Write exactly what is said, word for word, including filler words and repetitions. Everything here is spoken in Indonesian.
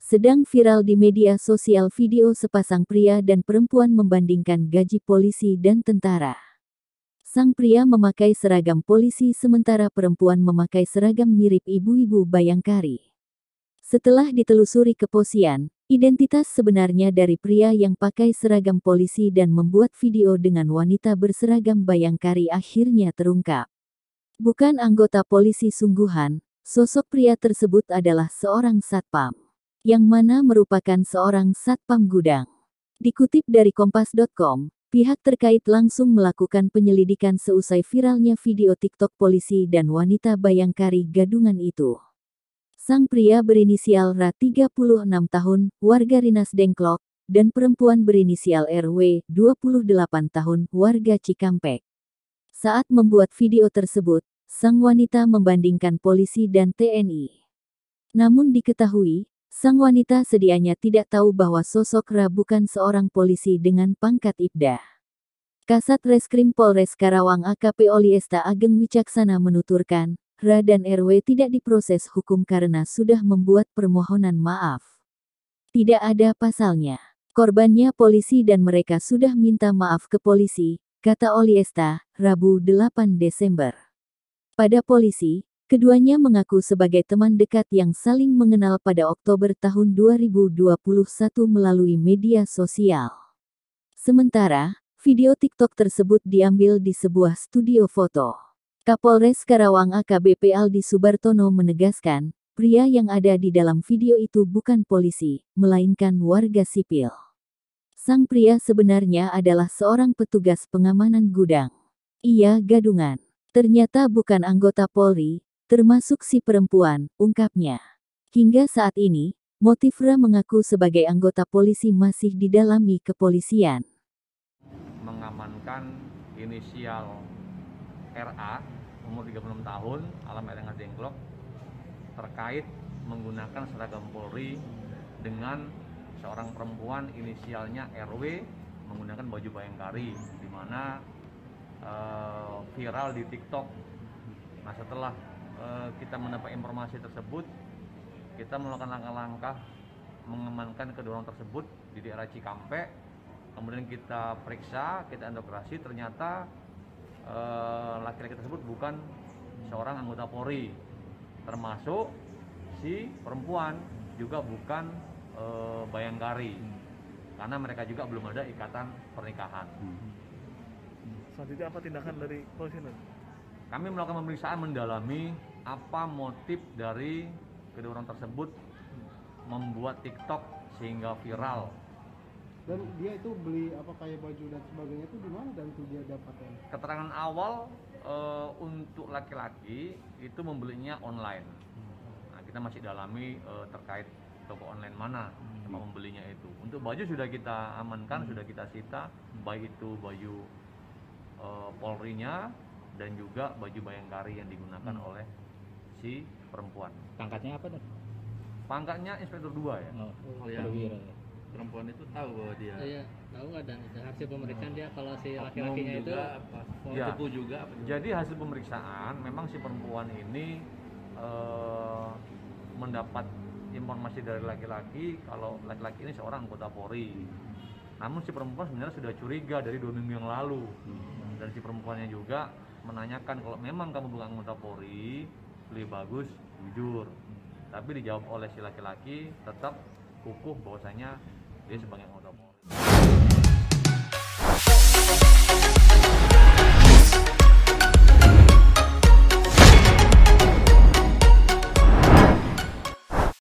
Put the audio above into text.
Sedang viral di media sosial video sepasang pria dan perempuan membandingkan gaji polisi dan tentara. Sang pria memakai seragam polisi sementara perempuan memakai seragam mirip ibu-ibu Bayangkari. Setelah ditelusuri kepolisian, identitas sebenarnya dari pria yang pakai seragam polisi dan membuat video dengan wanita berseragam Bayangkari akhirnya terungkap. Bukan anggota polisi sungguhan, sosok pria tersebut adalah seorang satpam, yang mana merupakan seorang satpam gudang. Dikutip dari kompas titik com, pihak terkait langsung melakukan penyelidikan seusai viralnya video TikTok polisi dan wanita Bayangkari gadungan itu. Sang pria berinisial R A tiga puluh enam tahun, warga Rinas Dengklok, dan perempuan berinisial R W dua puluh delapan tahun, warga Cikampek. Saat membuat video tersebut, sang wanita membandingkan polisi dan T N I. Namun diketahui, sang wanita sedianya tidak tahu bahwa sosok R A bukan seorang polisi dengan pangkat Ibda. Kasat Reskrim Polres Karawang A K P Oliesta Ageng Wicaksana menuturkan, R A dan R W tidak diproses hukum karena sudah membuat permohonan maaf. Tidak ada pasalnya. Korbannya polisi dan mereka sudah minta maaf ke polisi, kata Oliesta, Rabu delapan Desember. Pada polisi, keduanya mengaku sebagai teman dekat yang saling mengenal pada Oktober tahun dua ribu dua puluh satu melalui media sosial. Sementara, video TikTok tersebut diambil di sebuah studio foto. Kapolres Karawang A K B P Aldi Subartono menegaskan, pria yang ada di dalam video itu bukan polisi, melainkan warga sipil. Sang pria sebenarnya adalah seorang petugas pengamanan gudang. Ia gadungan. Ternyata bukan anggota Polri, termasuk si perempuan, ungkapnya. Hingga saat ini, motif R A mengaku sebagai anggota polisi masih didalami kepolisian. Mengamankan inisial R A, umur tiga puluh enam tahun, alamat Rinas Dengklok, terkait menggunakan seragam Polri dengan seorang perempuan inisialnya R W menggunakan baju Bayangkari, di mana uh, viral di TikTok. Nah, setelah uh, kita mendapat informasi tersebut, kita melakukan langkah-langkah mengamankan kedua orang tersebut di daerah Cikampek. Kemudian kita periksa, kita integrasi, ternyata uh, laki-laki tersebut bukan seorang anggota Polri, termasuk si perempuan juga bukan uh, Bayangkari, karena mereka juga belum ada ikatan pernikahan. Selanjutnya apa tindakan dari polisi? Kami melakukan pemeriksaan mendalami apa motif dari kedua orang tersebut membuat TikTok sehingga viral. Dan dia itu beli apa kayak baju dan sebagainya itu di mana dan itu dia dapatkan? Keterangan awal e, untuk laki-laki itu membelinya online. Nah, kita masih dalami e, terkait toko online mana tempat membelinya itu. Untuk baju sudah kita amankan, hmm. sudah kita sita, baik itu baju e, Polri-nya dan juga baju Bayangkari yang digunakan hmm. oleh si perempuan. Pangkatnya apa tuh? Pangkatnya Inspektur dua ya. Oh, oh ya. Perempuan itu tahu bahwa dia. Iya, tahu nggak, dan hasil pemeriksaan dia kalau si laki-lakinya itu apa? Ya. Tipu juga apa? Jadi hasil pemeriksaan memang si perempuan ini eh, mendapat informasi dari laki-laki kalau laki-laki ini seorang anggota Polri. Namun si perempuan sebenarnya sudah curiga dari dua minggu yang lalu. Dan si perempuannya juga menanyakan kalau memang kamu bukan anggota Polri, beli bagus, jujur. Tapi dijawab oleh si laki-laki tetap kukuh bahwasanya dia sebagai anggota Polri.